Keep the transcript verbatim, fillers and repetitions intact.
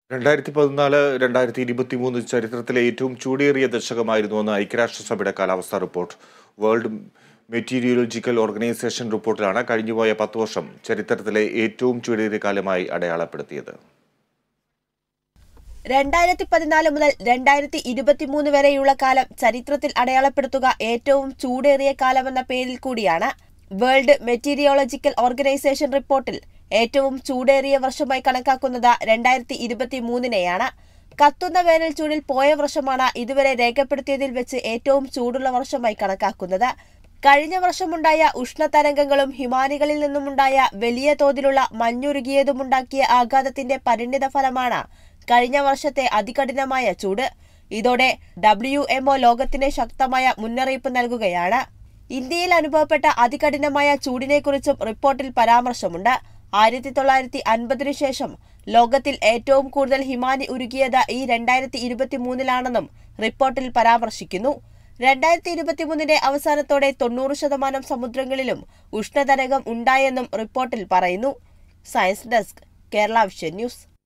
രണ്ടായിരത്തി പതിനാല് രണ്ടായിരത്തി ഇരുപത്തി മൂന്ന് ചരിത്രത്തിലെ ഏറ്റവും ചൂടേറിയ ദശകമായിരുന്നുവെന്ന് ഐക്യരാഷ്ട്രസഭയുടെ കാലാവസ്ഥാ റിപ്പോർട്ട്. വേൾഡ് മെറ്റീരിയോളജിക്കൽ ഓർഗനൈസേഷൻ റിപ്പോർട്ടിലാണ് കഴിഞ്ഞുപോയ പത്ത് വർഷം ചരിത്രത്തിലെ ഏറ്റവും ചൂടേറിയ കാലമായി അടയാളപ്പെടുത്തിയത്. രണ്ടായിരത്തി പതിനാല് മുതൽ രണ്ടായിരത്തി ഇരുപത്തിമൂന്ന് വരെയുള്ള കാലം ചരിത്രത്തിൽ അടയാളപ്പെടുത്തുക ഏറ്റവും ചൂടേറിയ കാലമെന്ന പേരിൽ കൂടിയാണ് വേൾഡ് മെറ്റീരിയോളജിക്കൽ ഓർഗനൈസേഷൻ റിപ്പോർട്ടിൽ ഏറ്റവും ചൂടേറിയ വർഷമായി കണക്കാക്കുന്നത് രണ്ടായിരത്തി ഇരുപത്തി മൂന്നിനെയാണ്. കത്തുന്ന വേനൽ ചൂടിൽ പോയ വർഷമാണ് ഇതുവരെ രേഖപ്പെടുത്തിയതിൽ വെച്ച് ഏറ്റവും ചൂടുള്ള വർഷമായി കണക്കാക്കുന്നത്. കഴിഞ്ഞ വർഷമുണ്ടായ ഉഷ്ണതരംഗങ്ങളും ഹിമാനികളിൽ നിന്നുമുണ്ടായ വലിയ തോതിലുള്ള മഞ്ഞുരുകിയതുമുണ്ടാക്കിയ ആഘാതത്തിന്റെ പരിണിത ഫലമാണ് കഴിഞ്ഞ വർഷത്തെ അതികഠിനമായ ചൂട്. ഇതോടെ ഡബ്ല്യു എം ഒ ലോകത്തിന് ശക്തമായ മുന്നറിയിപ്പ് നൽകുകയാണ്. ഇന്ത്യയിൽ അനുഭവപ്പെട്ട അതികഠിനമായ ചൂടിനെക്കുറിച്ചും റിപ്പോർട്ടിൽ പരാമർശമുണ്ട്. ആയിരത്തി തൊള്ളായിരത്തി അൻപതിനു ശേഷം ലോകത്തിൽ ഏറ്റവും കൂടുതൽ ഹിമാനി ഉരുകിയത് ഈ രണ്ടായിരത്തി ഇരുപത്തി മൂന്നിലാണെന്നും റിപ്പോർട്ടിൽ പരാമർശിക്കുന്നു. രണ്ടായിരത്തി ഇരുപത്തി മൂന്നിന്റെ അവസാനത്തോടെ തൊണ്ണൂറ് ശതമാനം സമുദ്രങ്ങളിലും ഉഷ്ണതരംഗം ഉണ്ടായെന്നും റിപ്പോർട്ടിൽ പറയുന്നു. Science desk, Kerala vision news.